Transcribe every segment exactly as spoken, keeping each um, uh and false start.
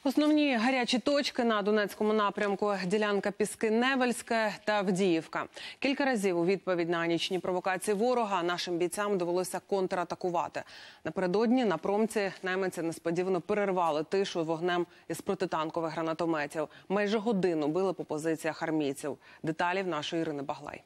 Основні гарячі точки на Донецькому напрямку – ділянка Піски-Невельське та Авдіївка. Кілька разів у відповідь на нічні провокації ворога нашим бійцям довелося контратакувати. Напередодні на промці найманці несподівано перервали тишу вогнем із протитанкових гранатометів. Майже годину били по позиціях армійців. Деталі в нашої Ірини Баглай.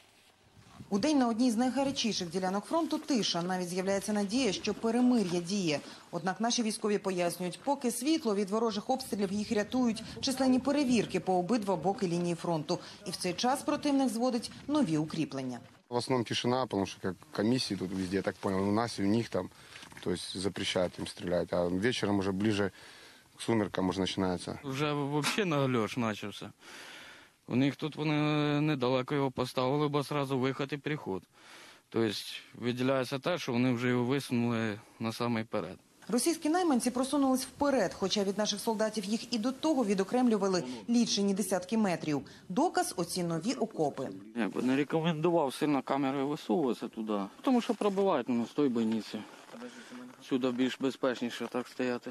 У день на одній з найгарячіших ділянок фронту тиша. Навіть з'являється надія, що перемир'я діє. Однак наші військові пояснюють, поки світло, від ворожих обстрілів їх рятують численні перевірки по обидва боки лінії фронту. І в цей час противник зводить нові укріплення. В основном тишина, потому что как комиссии тут везде, я так понял, у нас и у них там, то есть запрещают им стрелять. А вечером уже ближе к сумеркам уже начинается. Вже взагалі нагльош почався. У них тут вони недалеко його поставили, бо одразу вихід і переход. Тобто виділяється те, що вони вже його висунули на самий перед. Російські найманці просунулись вперед, хоча від наших солдатів їх і до того відокремлювали лічені десятки метрів. Доказ – оці нові окопи. Я б не рекомендував сильно камерою висовуватися туди, тому що пробивають ну, з тої бойниці. Сюди більш безпечніше так стояти.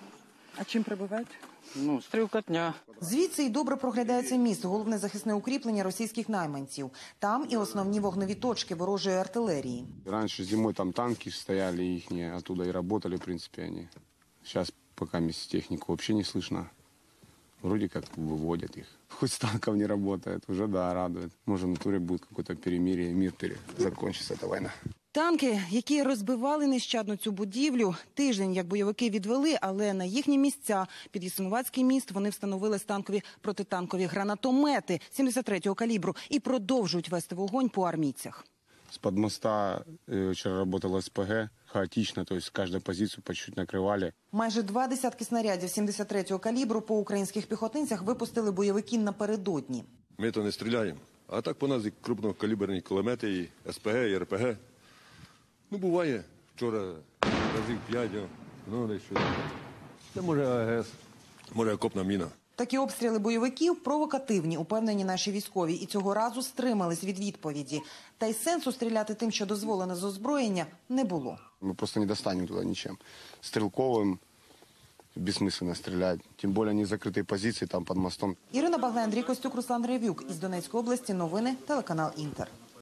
А чим пробивають? Ну, стрілкотня. Звідси і добре проглядається міст, головне захисне укріплення російських найманців. Там і основні вогневі точки ворожої артилерії. Раньше зимой там танки стояли их, оттуда и работали, в принципе, они. Сейчас пока вместе технику вообще не слышно. Вроде как выводят их. Хоть с танков не работает, уже да, радует. Может, в натуре будет какое-то перемирие, мир пере... закончится эта война. Танки, які розбивали нещадно цю будівлю, тиждень як бойовики відвели, але на їхні місця під Ясинуватський міст вони встановили станкові протитанкові гранатомети сімдесят третього калібру і продовжують вести вогонь по армійцях. С-под моста вчера работала СПГ, хаотично, то есть каждую позицию по чуть-чуть накрывали. Майже два десятки снарядів сімдесят третього калібру по українських піхотинцях випустили бойовики напередодні. Ми то не стріляємо, а так по нас і крупнокаліберні кулемети, і СПГ, і РПГ. Ну, буває, вчора разів п'ять, ну, десь щось. Це може АГС, може окопна міна. Такі обстріли бойовиків провокативні, упевнені наші військові. І цього разу стримались від відповіді. Та й сенсу стріляти тим, що дозволено з озброєння, не було. Мы просто не достанем туда ничем. Стрелковым бессмысленно стрелять. Тем более они закрытые позиции там под мостом. Ірина Баглай, Андрій Костюк, Руслан Ревюк. Із Донецької області новини, телеканал «Інтер».